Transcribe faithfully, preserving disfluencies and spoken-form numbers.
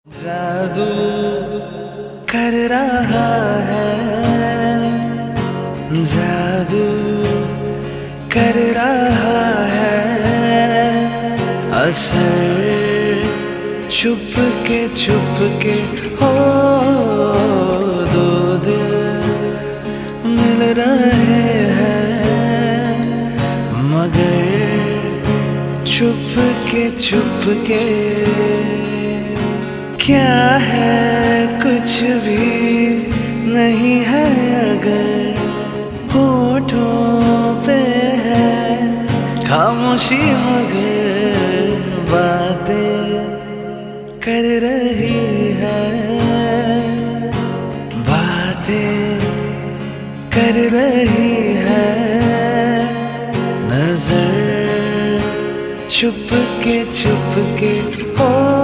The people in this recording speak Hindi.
जादू कर रहा है, जादू कर रहा है असर, छुप के छुप के हो दो दिल मिल रहे हैं, मगर छुप के छुप के क्या है, कुछ भी नहीं है अगर होठों पे है खामोशी, मगर बातें कर रही है, बातें कर रही है नजर, छुप के छुप के हो